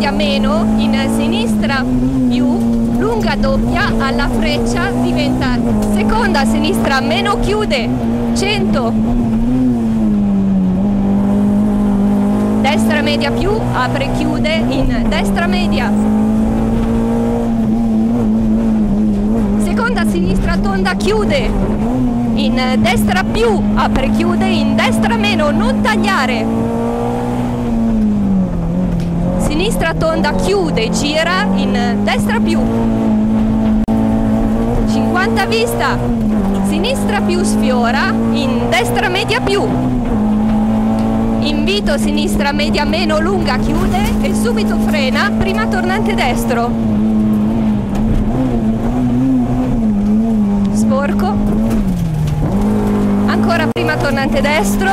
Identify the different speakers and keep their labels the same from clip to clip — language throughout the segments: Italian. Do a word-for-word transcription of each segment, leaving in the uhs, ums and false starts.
Speaker 1: media meno, in sinistra più, lunga doppia, alla freccia diventa seconda sinistra meno, chiude, cento, destra media più, apre, chiude, in destra media, seconda sinistra tonda, chiude, in destra più, apre, chiude, in destra meno, non tagliare, sinistra tonda, chiude, gira, in destra più, cinquanta vista, sinistra più, sfiora, in destra media più, invito sinistra media meno, lunga, chiude e subito frena, prima tornante destro, sporco, ancora prima tornante destro,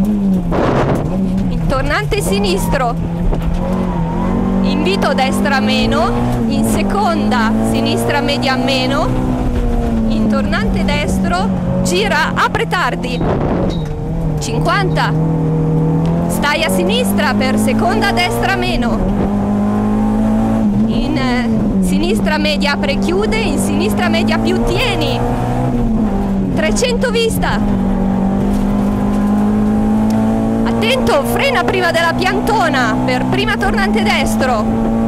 Speaker 1: il tornante sinistro, invito destra meno, in seconda sinistra media meno, in tornante destro, gira, apre tardi, cinquanta, stai a sinistra per seconda destra meno, in eh, sinistra media apre, chiude, in sinistra media più, tieni, trecento vista, attento, frena prima della piantona per prima tornante destro,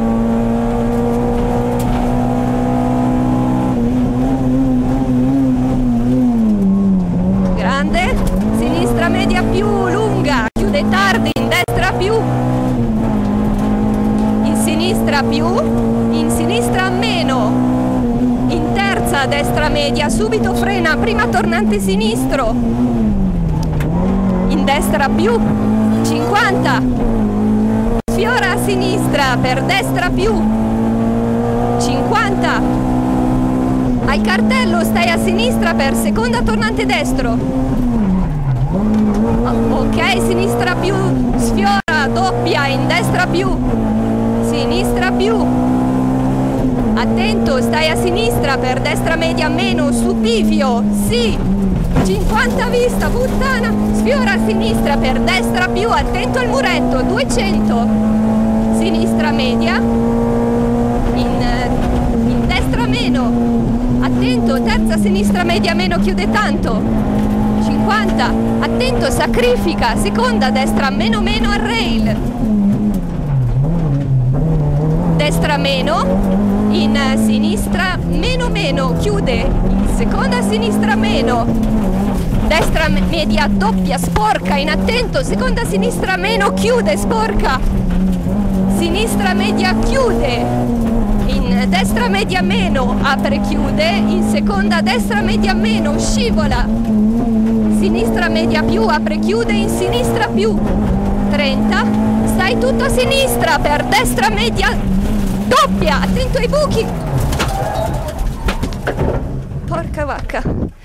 Speaker 1: grande, sinistra media più, lunga, chiude tardi, in destra più, in sinistra più, in sinistra meno, in terza destra media, subito frena, prima tornante sinistro, in destra più, cinquanta, sfiora a sinistra per destra più, cinquanta, al cartello stai a sinistra per seconda tornante destro, ok, sinistra più, sfiora, doppia, in destra più, sinistra più, attento, stai a sinistra per destra media meno, su bivio, sì, cinquanta vista, puttana, sfiora a sinistra per destra più, attento al muretto, duecento, sinistra media, in, in destra meno, attento, terza sinistra media meno, chiude tanto, cinquanta, attento, sacrifica, seconda destra meno meno al rail, destra meno, in sinistra meno meno, chiude, in seconda sinistra meno, destra media doppia, sporca, in attento, seconda sinistra meno, chiude, sporca, sinistra media chiude, in destra media meno, apre, chiude, in seconda destra media meno, scivola, sinistra media più, apre, chiude, in sinistra più, trenta, stai tutto a sinistra per destra media doppia, attento ai buchi, porca vacca,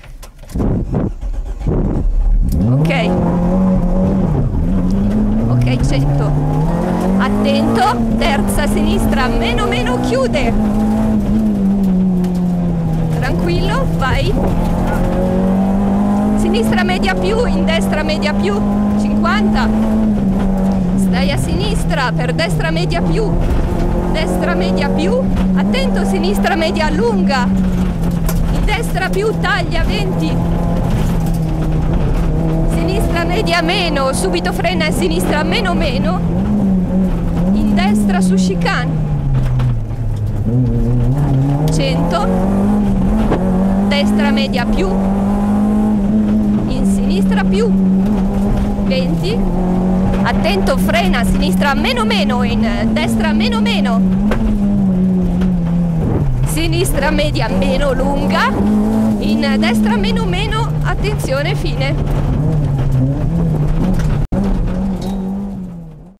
Speaker 1: ok, ok, cento, attento, terza sinistra meno meno, chiude, tranquillo, vai, sinistra media più, in destra media più, cinquanta, stai a sinistra per destra media più, destra media più, attento, sinistra media lunga, in destra più, taglia, venti, sinistra media meno, subito frena, a sinistra meno meno, in destra su chicane, cento, destra media più, in sinistra più, venti, attento, frena, a sinistra meno meno, in destra meno meno, sinistra media meno lunga, in destra meno meno, attenzione, fine.